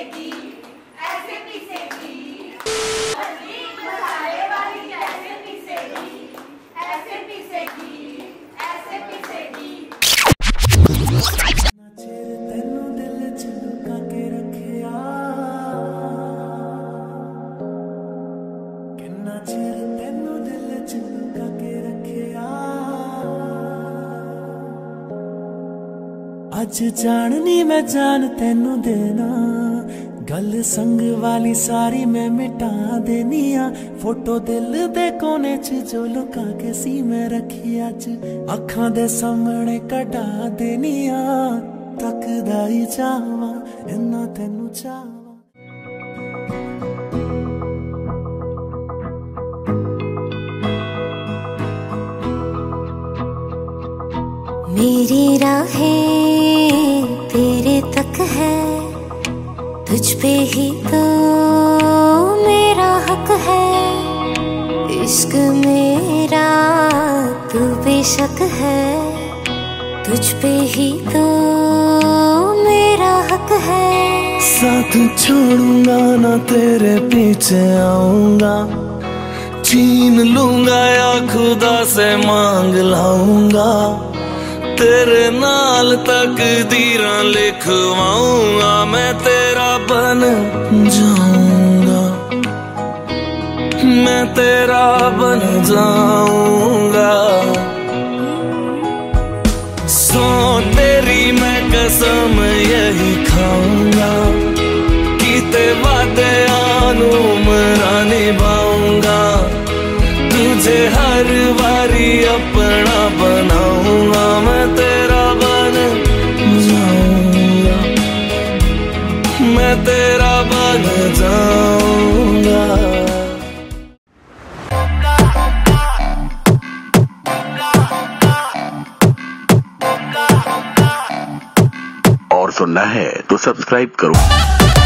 पीसेगी, ऐसे पीसेगी, मसाले वाली कैसे पीसेगी, ऐसे पीसेगी, ऐसे पीसेगी। तेनू दिल च लुका के रखिया, किन्ना चिर तेनू दिल च लुका के रखिया। अज जाननी मैं जान तेनू देना, गल संग वाली सारी मैं मिटा देनी आ। फोटो दिल दे कोने च जो लुका के सी मैं रखी, अज अखां दे सामने कढा देनी आ। तकदा ही जावा इन्ना तेनू चावा। मेरी राहें तेरे तक है, तुझ पे ही तो मेरा हक है। इश्क मेरा तू बेशक है, तुझ पे ही तो मेरा हक है। साथ छोड़ूंगा ना तेरे पीछे आऊंगा, छीन लूंगा या खुदा से मांग लाऊंगा। तेरे नाल तकदीरां लिखवाऊंगा, मैं तेरा बन जाऊंगा, मैं तेरा बन जाऊंगा। सो तेरी मैं कसम यही खाऊंगा, कीते वादे आनू मरा निभाऊंगा। तुझे हर बारी अपना बनाऊंगा, मैं तेरा बन जाऊंगा, मैं तेरा बन जाऊंगा। और सुनना है तो सब्सक्राइब करो।